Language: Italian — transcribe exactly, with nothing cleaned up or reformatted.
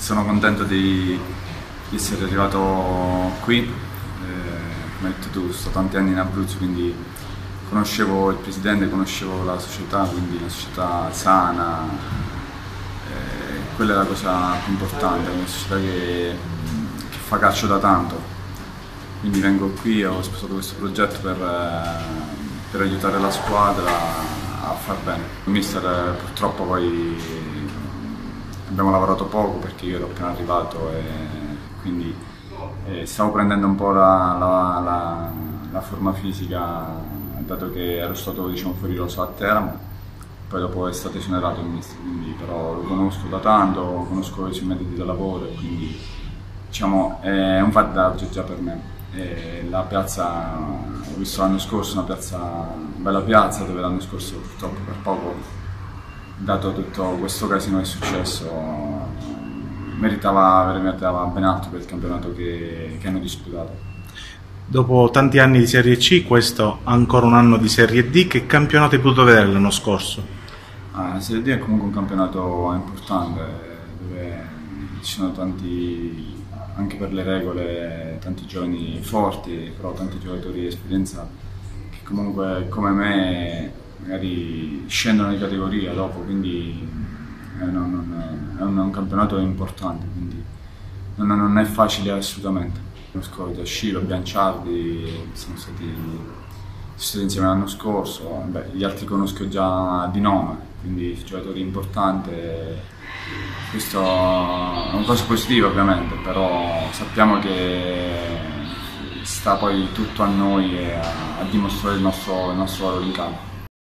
sono contento di, di essere arrivato qui, eh, come hai detto tu, sto tanti anni in Abruzzo, quindi conoscevo il presidente, conoscevo la società, quindi una società sana, eh, quella è la cosa più importante, una società che, che fa calcio da tanto, quindi vengo qui e ho sposato questo progetto per, per aiutare la squadra a far bene. Il mister purtroppo poi abbiamo lavorato poco perché io ero appena arrivato e quindi eh, stavo prendendo un po' la, la, la, la forma fisica, dato che ero stato, diciamo, fuori rosa a Teramo, poi dopo è stato esonerato il mister, quindi però lo conosco da tanto, conosco i suoi metodi di lavoro e quindi diciamo, è un vantaggio già per me. E la piazza, ho visto l'anno scorso una piazza, una bella piazza dove l'anno scorso purtroppo per poco, dato tutto questo casino che è successo, meritava veramente ben alto per il campionato che, che hanno disputato. Dopo tanti anni di Serie C, questo ancora un anno di Serie D, che campionato hai potuto vedere l'anno scorso? Ah, la Serie D è comunque un campionato importante, dove ci sono tanti, anche per le regole, tanti giovani forti, però tanti giocatori di esperienza che comunque come me magari scendono di categoria dopo, quindi è un, è un, è un campionato importante, quindi non, non è facile assolutamente. Conosco Giascilo, Bianciardi, siamo stati, siamo stati insieme l'anno scorso, beh, gli altri conosco già di nome, quindi giocatori importanti. Questo è una cosa positiva ovviamente, però sappiamo che sta poi tutto a noi a, a dimostrare il nostro, il nostro valore in campo.